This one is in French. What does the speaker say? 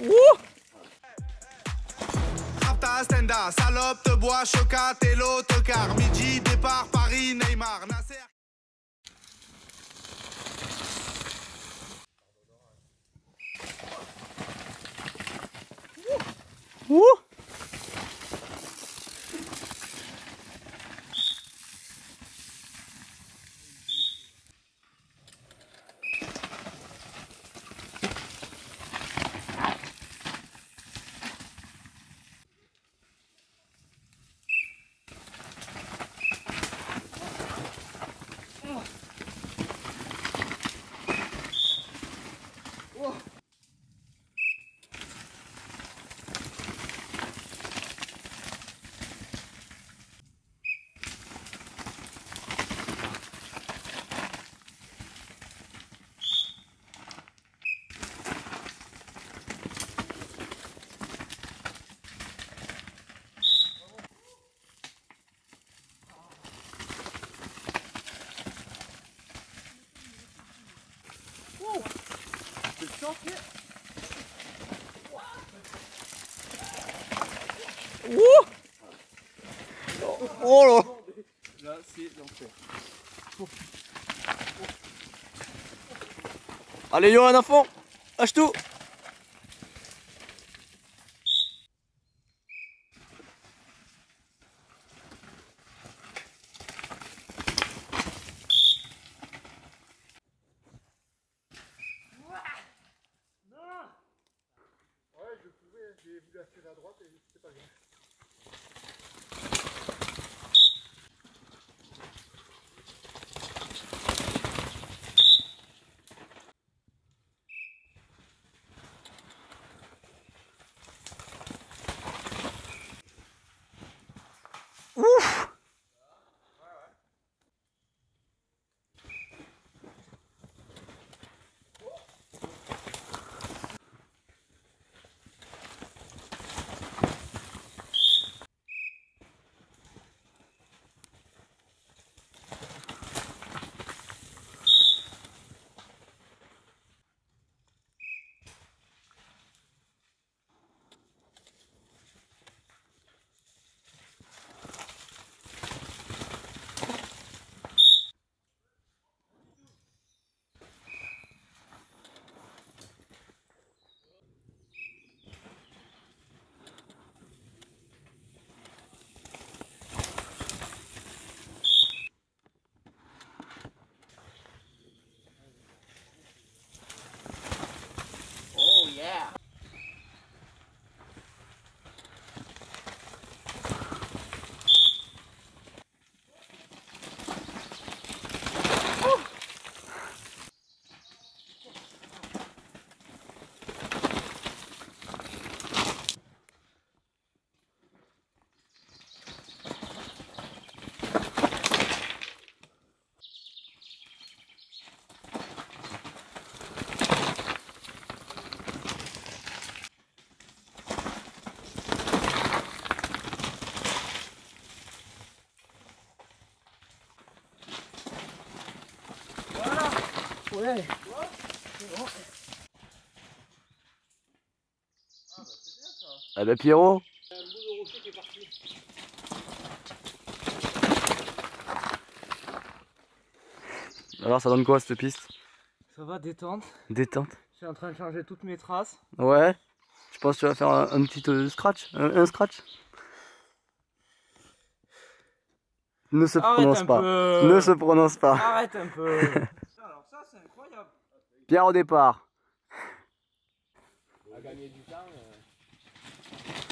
Rapta, Stenda, salope, te bois, chocat et l'autocar. Midi, départ, Paris, Neymar, Nasser. Oh là! Là, c'est l'enfer. Allez, Johan à fond! Lâche tout! Ouais, je pouvais, j'ai voulu assurer à droite et c'était pas bien. Ouf! Oh yeah! Ouais! Ah bah Pierrot! Alors ça donne quoi cette piste? Ça va, détente. Détente. Je suis en train de changer toutes mes traces. Ouais. Je pense que tu vas faire un petit scratch. Un scratch. Ne se Arrête prononce un pas. peu. Ne se prononce pas. Arrête un peu. Alors ça, c'est incroyable. Pierre au départ. À gagner du temps.